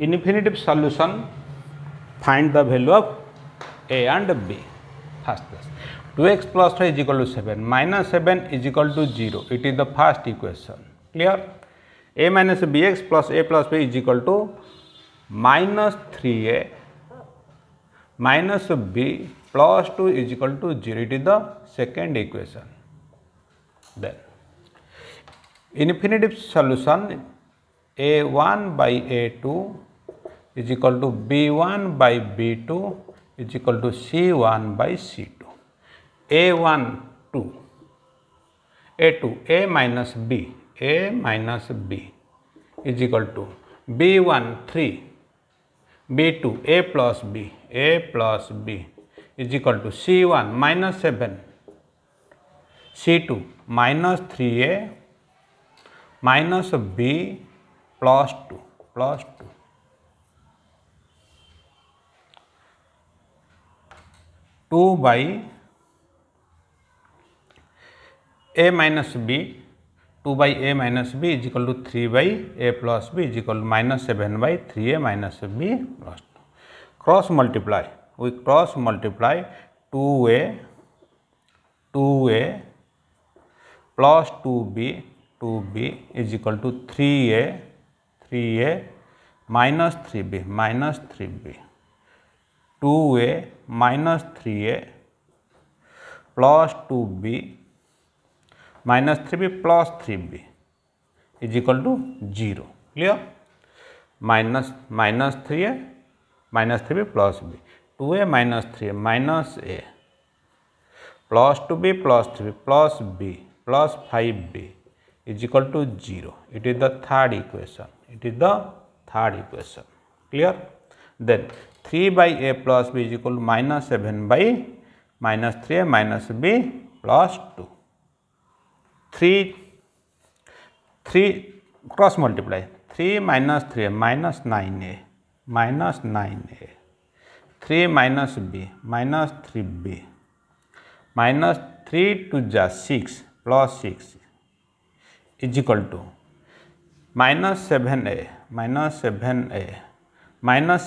infinitive solution, find the value of a and b. First class 2x plus 5 is equal to 7, minus 7 is equal to 0. It is the first equation. Clear? A minus bx plus a plus b is equal to minus 3a minus b plus 2 is equal to 0. It is the second equation. Then infinitive solution, a1 by a2 is equal to b1 by b2 is equal to c1 by c2. a1 2, a2 a minus b is equal to b1 3, b2 a plus b is equal to c1 minus 7, c2 minus 3a minus b plus 2 2 by a minus b, 2 by a minus b is equal to 3 by a plus b is equal to minus 7 by 3a minus b plus 2. Cross multiply, we cross multiply 2a plus 2b is equal to 3a minus 3b 2a minus 3a plus 2b minus 3b plus 3b is equal to 0. Clear? Minus 3a minus 3b plus b, 2a minus 3a minus a plus 2b plus 3b plus b plus 5b is equal to 0. It is the third equation. Clear? Then 3 by a plus b is equal to minus 7 by minus 3a minus b plus 2. 3 cross multiply, 3 minus 3a minus 9a, 3 minus b minus 3b minus 3 to the 6 plus 6 is equal to minus 7a minus 7b minus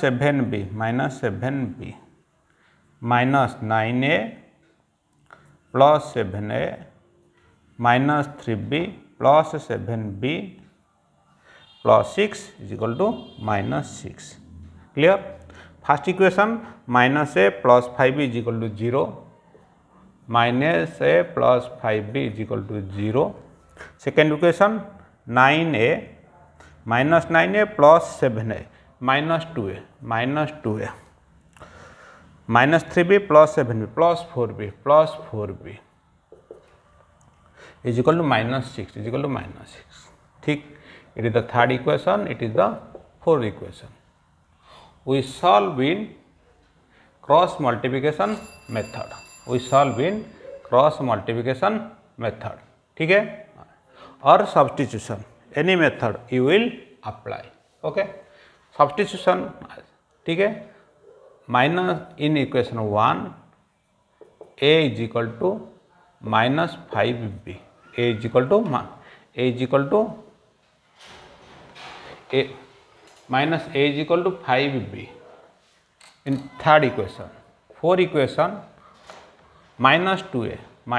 9a plus 7a minus 3b plus 7b plus 6 is equal to minus 6. Clear? First equation, minus a plus 5b is equal to 0, minus a plus 5b is equal to 0. Second equation, 9a minus 9a plus 7a minus 2a minus 3b plus 7b plus 4b is equal to minus 6 ठीक. It is the third equation. It is the fourth equation. We solve in cross multiplication method. ठीक है? Or substitution, any method you will apply. Okay? Substitution, ठीक है? Minus in equation 1, a is equal to minus 5b, a is equal to minus a is equal to 5b in third equation. Fourth equation, minus 2a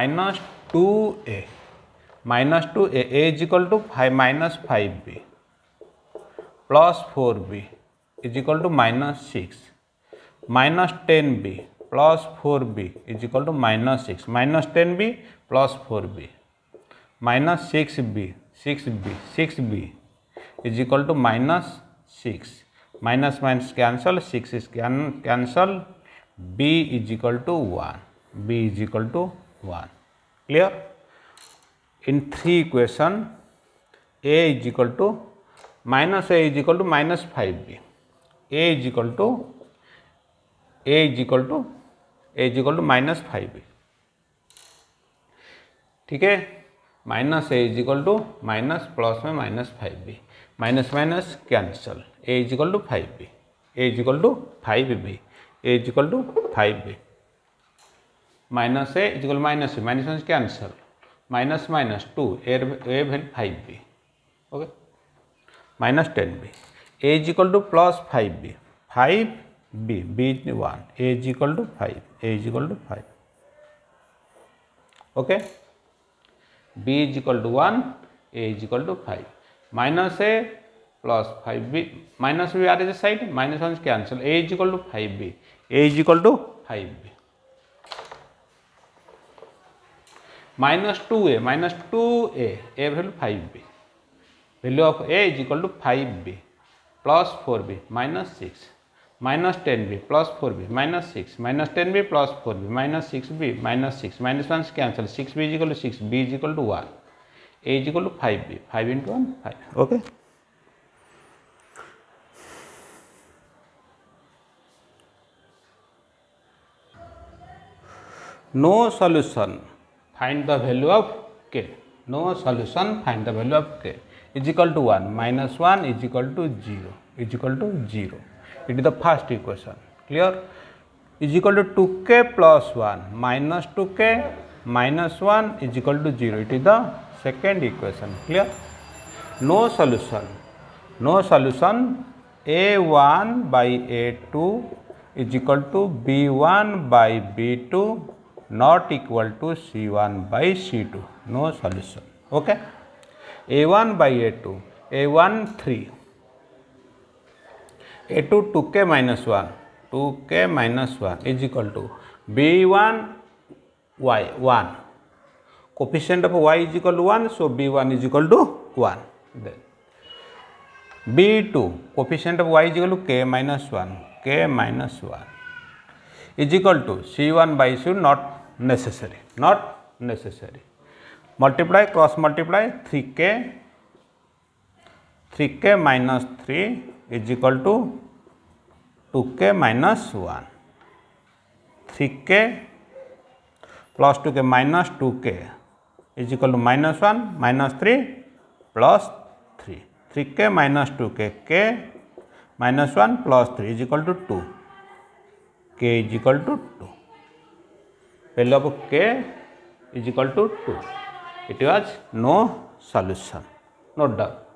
a is equal to 5 minus 5b plus 4b is equal to minus 6 minus 10b plus 4b is equal to minus 6 minus 10b plus 4b minus 6b is equal to minus 6, minus minus cancel, 6 is cancel, b is equal to 1, Clear? In three equation, a is equal to minus 5b, a is equal to minus 5b. ठीक है? Minus A is equal to minus plus में minus 5b, minus minus cancel, A is equal to 5b, A is equal to 5b, A is equal to 5b, minus A is equal minus minus cancel, minus minus 2 A value 5b, okay, minus 10b. a is equal to plus 5b, 5b, b is 1, a is equal to 5, a is equal to 5. Okay, b is equal to 1, a is equal to 5. Minus a plus 5b, minus b are the side, minus 1 is cancel, a is equal to 5b, a is equal to 5b. Minus 2a, a value 5b, value of a is equal to 5b plus 4b minus 6, minus 10b plus 4b minus 6, minus 10b plus 4b minus 6b minus 6, minus 1 is cancel, 6b is equal to 6, b is equal to 1, a is equal to 5b, 5 into 1, 5. Okay. No solution, find the value of k. No solution, find the value of k is equal to 1, minus 1 is equal to 0, is equal to 0. It is the first equation. Clear? Is equal to 2k plus 1 minus 2k minus 1 is equal to 0. It is the second equation. Clear? No solution. No solution. A1 by A2 is equal to B1 by B2 not equal to C1 by C2. No solution. Okay. A1 by A2. A1 3. A2 2k minus 1. 2k minus 1 is equal to B1 y 1. Coefficient of y is equal to 1. So B1 is equal to 1. Then B2 coefficient of y is equal to k minus 1. K minus 1 is equal to C1 by C2 not necessary. Not necessary. Multiply, cross multiply, 3k minus 3 is equal to 2k minus 1. 3k plus 2k minus 2k is equal to minus 1 minus 3 plus 3. 3k minus 2k, k minus 1 plus 3 is equal to 2. K is equal to 2. Value of k is equal to 2. It was no solution. Note down.